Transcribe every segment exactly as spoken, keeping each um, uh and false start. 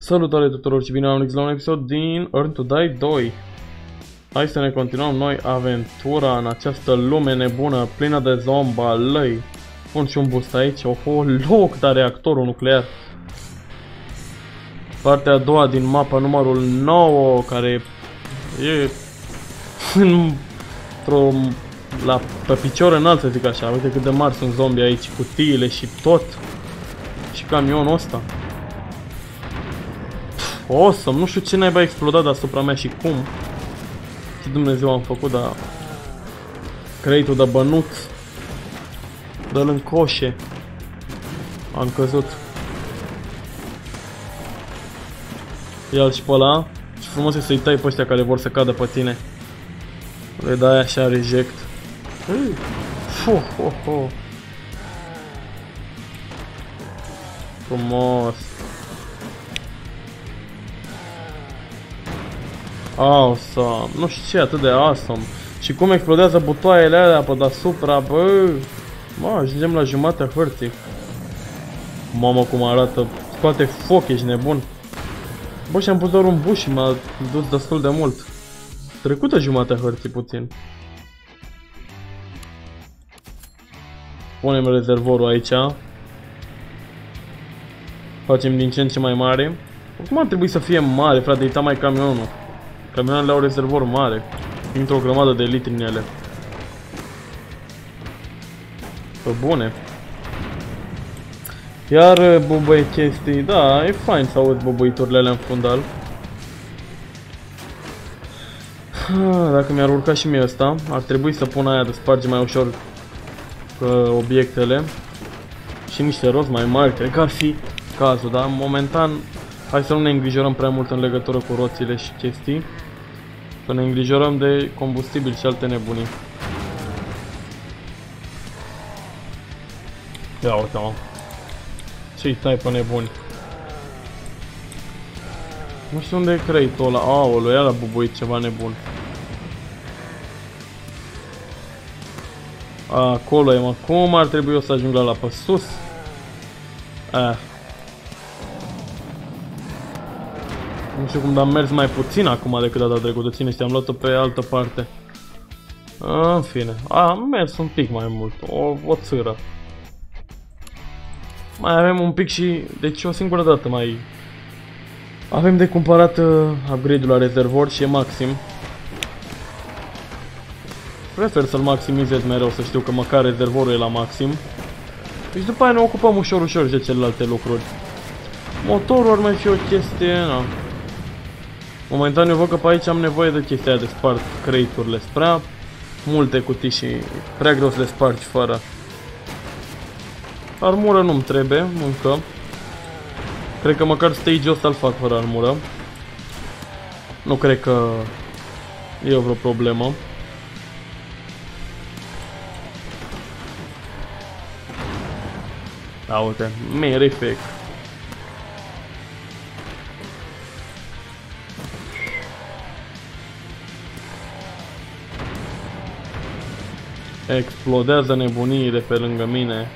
Salutare tuturor și bine am venit la un episod din Earn to Die doi. Hai să ne continuăm noi aventura în această lume nebună, plină de zombalăi. Pun și un boost aici, oho, loc, dar reactorul nuclear. Partea a doua din mapa numărul nouă, care e într-o, la, pe picior înalt, să zic așa. Uite cât de mari sunt zombie aici, cutiile și tot. Și camionul ăsta. Awesome, nu știu ce naiba a explodat deasupra mea și cum. Ce Dumnezeu am făcut, dar crate-ul de bănuț, dă-l în coșe. Am căzut. Ia-l și pe ăla. Ce frumos e să-i tai pe ăștia care vor să cadă pe tine. Le dai așa reject. Fuh, ho, ho. Frumos. Awesome. Nu știu ce e atât de awesome. Și cum explodează butoaiele alea pe deasupra, bă. Mă, ajungem la jumatea hărții. Mamă cum arată. Scoate foc, ești nebun. Bă, și-am pus doar un buș și m-a dus destul de mult. Trecută jumatea hărții puțin. Punem rezervorul aici. Facem din ce în ce mai mare. Cum ar trebui să fie mare, frate, uita mai camionul. Camioanele au rezervor mare. Intră o grămadă de litri în ele. Pe bune. Iar bubăie chestii. Da, e fain să auzi bubăiturile alea în fundal. Dacă mi-ar urca și mie ăsta, ar trebui să pun aia de sparge mai ușor uh, obiectele. Și niște roți mai mari, cred că ar fi cazul, dar momentan hai să nu ne îngrijorăm prea mult în legătură cu roțile și chestii. Să ne îngrijorăm de combustibil și alte nebunii. Ia uite, mă. Ce-i tai pe nebuni? Nu știu unde e crate-ul ăla. Aoleu, ia l-a bubuit ceva nebun. Acolo e, mă. Cum ar trebui eu să ajung la la pe sus? Ah. Nu știu cum, dar am mers mai puțin acum decât data trecută. Ține și am luat-o pe altă parte. În fine, am mers un pic mai mult. O, o țâră. Mai avem un pic și... Deci o singură dată mai... Avem de cumpărat uh, upgrade-ul la rezervor și e maxim. Prefer să-l maximizez mereu, să știu că măcar rezervorul e la maxim. Deci după aia ne ocupăm ușor, ușor de celelalte lucruri. Motorul ar mai fi o chestie, na. Momentan eu văd că pe aici am nevoie de chestia de spart crate-urile. Prea multe cutii și prea greu să le spargi fără. Armură nu-mi trebuie, încă. Cred că măcar stage-ul ăsta îl fac fără armură. Nu cred că e vreo problemă. Da, uite, merific. Explodează nebunii de pe lângă mine.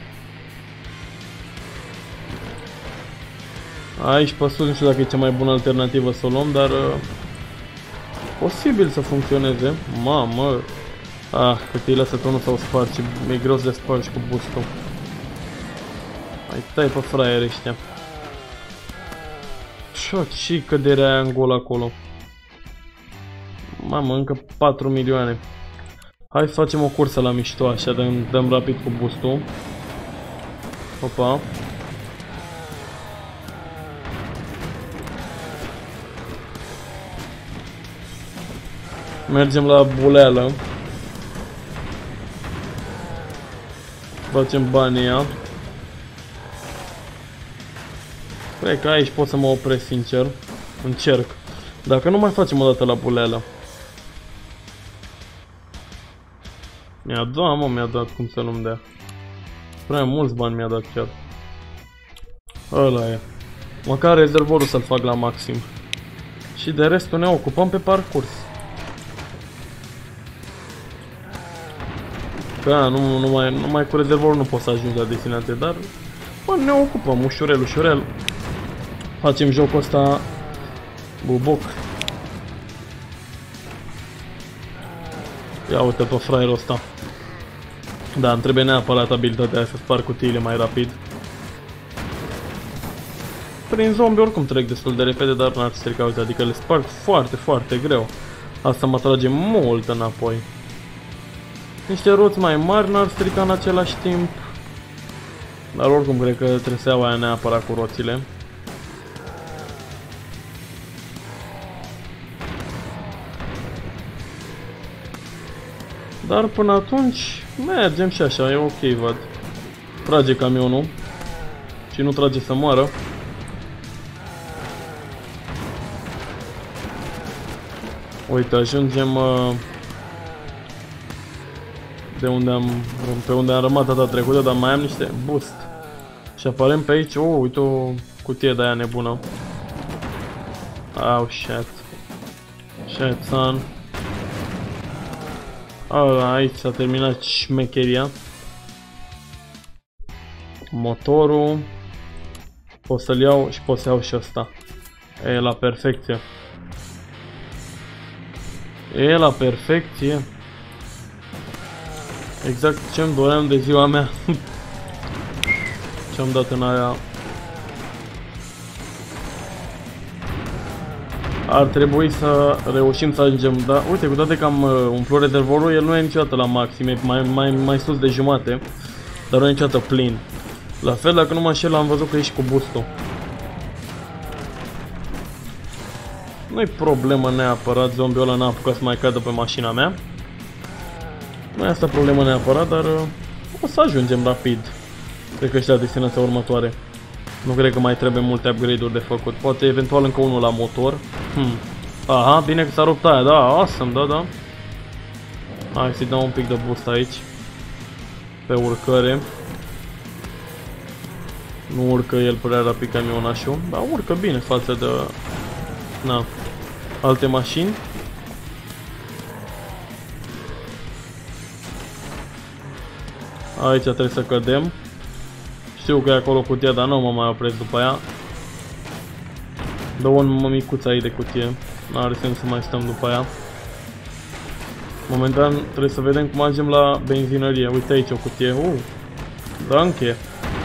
Aici pe sus, nu știu dacă e cea mai bună alternativă să o luăm, dar uh, posibil să funcționeze. Mamă. Ah, cât îi lasă tu nu s-au spart și e greu să le spargi cu boost-ul. Hai, tai pe fraieri ăștia. Ce căderea aia în gol acolo. Mamă, încă patru milioane. Hai să facem o cursă la mișto, așa, dăm, dăm rapid cu boost-ul. Opa. Mergem la buleală. Facem banii ea. Cred că aici pot să mă opresc, sincer. Încerc. Dacă nu mai facem o dată la buleală. Mi-a dat, mă, mi-a dat, cum să nu-mi dea. Prea mulți bani mi-a dat chiar. Ăla e. Măcar rezervorul să-l fac la maxim. Și de restul ne ocupăm pe parcurs. Că nu, numai, numai cu rezervorul nu pot să ajung la destinație, dar bă, ne ocupăm ușurel, ușurel. Facem jocul ăsta buboc. Ia uite pe fraierul ăsta. Da, îmi trebuie neapărat abilitatea aia să sparg cutiile mai rapid. Prin zombie oricum trec destul de repede, dar n-ar strica, uite, adică le sparg foarte, foarte greu. Asta mă trage mult înapoi. Niște roți mai mari n-ar strica în același timp. Dar oricum cred că trebuie să iau aia neapărat cu roțile. Dar până atunci mergem și așa, e ok, văd. Trage camionul. Și nu trage să moară. Uite, ajungem uh, de unde am, pe unde am rămas data trecută, dar mai am niște boost. Și apărem pe aici, oh, uite o cutie de aia nebună. Oh, shit. Shit, son. Oh, aici s-a terminat șmecheria. Motorul. Pot să-l iau și pot să iau și ăsta. E la perfecție. E la perfecție. Exact ce-mi doream de ziua mea. Ce-am dat în aia. Ar trebui să reușim să ajungem, da? Uite, cu toate că am umplut rezervorul, el nu e niciodată la maxim, e mai, mai, mai sus de jumate. Dar nu e niciodată plin. La fel, dacă nu mă înșel, am văzut că e și cu boostul. Nu-i problemă neapărat, zombiul ăla n-a apucat să mai cadă pe mașina mea. Nu e asta problemă neapărat, dar o să ajungem rapid. Cred că și la destinația următoare. Nu cred că mai trebuie multe upgrade-uri de făcut. Poate eventual încă unul la motor. Hmm. Aha, bine că s-a rupt aia, da, awesome, da, da. Hai să-i dau un pic de boost aici. Pe urcăre. Nu urcă el prea rapid camionașul, dar urcă bine față de... Na, alte mașini. Aici trebuie să cădem. Știu că e acolo cutia, dar nu mă mai opresc după aia. Dă un micuț aici de cutie. N-are sens să mai stăm după aia. Momentan trebuie să vedem cum ajungem la benzinărie. Uite aici o cutie. Uh, danke.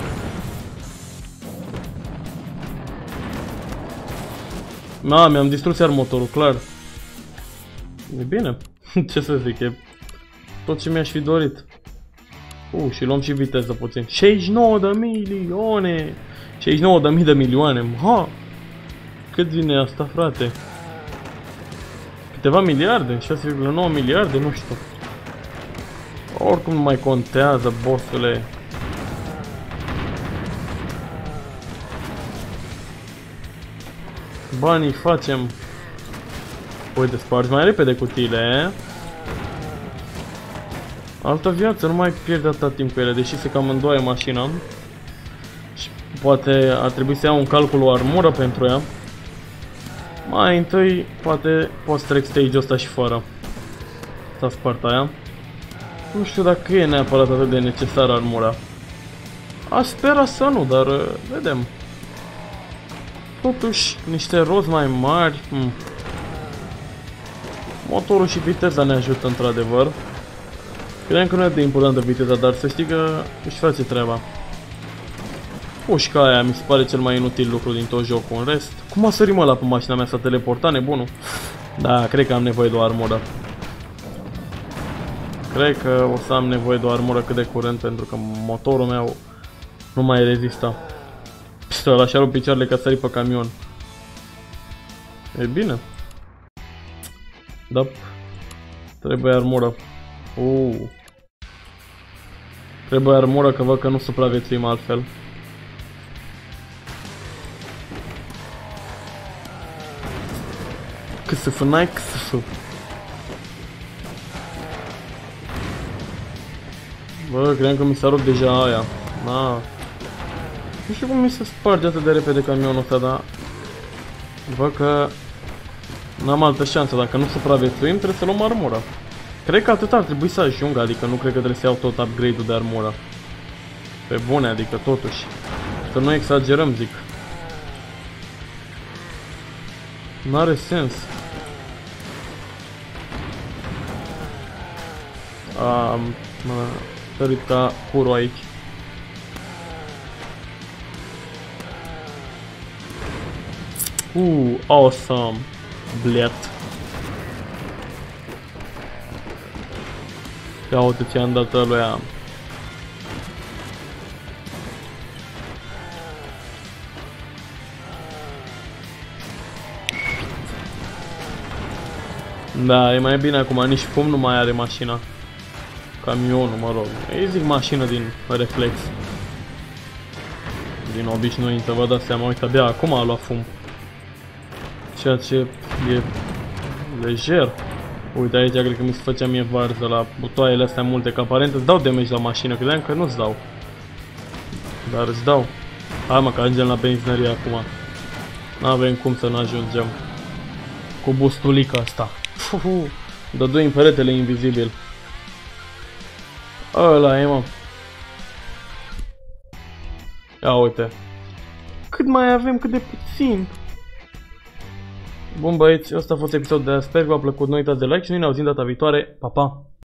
Na, mi-am distrus iar motorul, clar. E bine. Ce să zic, e tot ce mi-aș fi dorit. Uh, și luăm și viteză puțin. șaizeci și nouă de milioane! șaizeci și nouă de mii de milioane. Ha! Cât vine asta, frate? Câteva miliarde? șase virgulă nouă miliarde? Nu știu. Oricum nu mai contează, bossule. Banii facem. Uite, spargi mai repede cutiile. Altă viață, nu mai pierde atâta timp cu ele, deși se cam îndoaie mașina. Și poate ar trebui să iau un calcul o armură pentru ea. Mai întâi, poate pot să trec stage-ul ăsta și fără. S-a spart aia. Nu știu dacă e neapărat atât de necesară armura. Aș spera să nu, dar vedem. Totuși, niște roți mai mari. Hmm. Motorul și viteza ne ajută într-adevăr. Credeam că nu e de importantă viteza, dar să știi că își face treaba. Pușca aia mi se pare cel mai inutil lucru din tot jocul. În rest, cum a sărit mă la pe mașina mea, s-a teleportat nebunul? Da, cred că am nevoie de o armură. Cred că o să am nevoie de o armură cât de curând, pentru că motorul meu nu mai rezista. Psă, ăla și-a rupt picioarele ca să sări pe camion. E bine. Da. Trebuie armură. Uh. Trebuie armură, că văd că nu supraviețuim altfel. Câsăfă, n-ai câsăfă. Bă, credeam că mi s-a rupt deja aia. Na. Nu știu cum mi se sparge atât de repede camionul ăsta, dar... Văd că... N-am altă șansă, dacă nu supraviețuim, trebuie să luăm armura. Cred că atât ar trebui să ajung, adică nu cred că trebuie să iau tot upgrade-ul de armură. Pe bune, adică totuși. Să nu exagerăm, zic. N-are sens. Am mă sărit ca curul aici. Uh, awesome. Blet. Ia uite ce-am dat ăluia. Da, e mai bine acum, nici fum nu mai are mașina. Camionul, mă rog. Ei zic mașină din reflex. Din obișnuință, vă dați seama, uite, abia acum a luat fum. Ceea ce e lejer. Uite, aici cred că mi se făcea mie varză la butoaiele astea multe, că aparent îți dau damage la mașină, credeam că nu-ți dau. Dar îți dau. Hai mă, că ajungem la benzinărie acum. N-avem cum să n-ajungem. Cu bustulica asta. Fuhu, dăduim peretele invizibil. Ăla e, mă. Ia uite. Cât mai avem, cât de puțin. Bun băieți, ăsta a fost episodul de azi. Sper că v-a plăcut. Nu uitați de like și noi ne auzim data viitoare. Pa, pa!